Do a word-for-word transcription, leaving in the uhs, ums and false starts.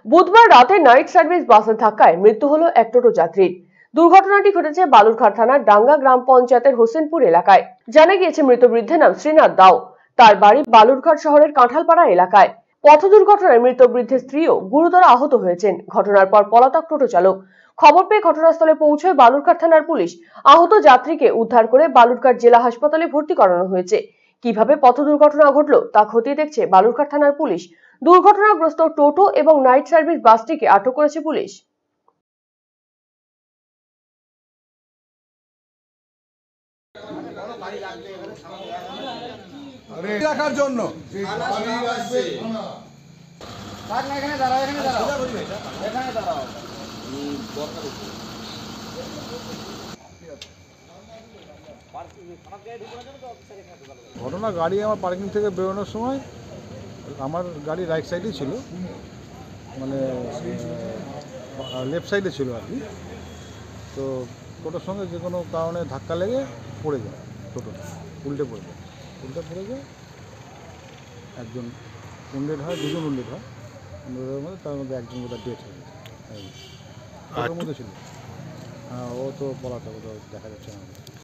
বুধবার রাতে night service বাসের ধাক্কায় মৃত্যু হলো এক টোটো যাত্রীর। দুর্ঘটনাটি ঘটেছে বালুরঘাট থানার ডাঙ্গা গ্রাম পঞ্চায়েতের হোসেনপুর এলাকায়। জানা গিয়েছে মৃত বৃদ্ধের নাম শ্রীনাথ দাও। তার বাড়ি বালুরঘাট শহরের কাঁঠালপাড়া এলাকায়। পথ দুর্ঘটনায় মৃত বৃদ্ধের স্ত্রীও গুরুতর আহত হয়েছেন। ঘটনার পর পলাতক টোটো চালক। খবর পেয়ে ঘটনাস্থলে পৌঁছয় বালুরঘাট থানার পুলিশ। আহত যাত্রীকে উদ্ধার করে বালুরঘাট জেলা হাসপাতালে ভর্তি করানো হয়েছে। কিভাবে পথ দুর্ঘটনা ঘটলো তা খতিয়ে দেখছে বালুরঘাট থানার পুলিশ। দুর্ঘটনাগ্রস্ত টোটো এবং নাইট সার্ভিস বাসটিকে আটক করেছে পুলিশ। রাখার জন্য ঘটনা গাড়ি আমার পার্কিং থেকে বেরোনোর সময় আমার গাড়ি রাইট সাইডে ছিল, মানে লেফট সাইডে ছিল আর কি। তো টোটোর সঙ্গে যে কোনো কারণে ধাক্কা লেগে পড়ে যায়, টোটোটা উল্টে পড়ে যায় উল্টে পড়ে যায় একজন উন্ডেড হয়, দুজন উন্ডেড হয়। উন্ডেডের মধ্যে তার মধ্যে একজন বোধহয় ডেথ হয়ে গেছে। টোটোর মধ্যে ছিল, হ্যাঁ ও তো পলাতক, ওটা দেখা যাচ্ছে না।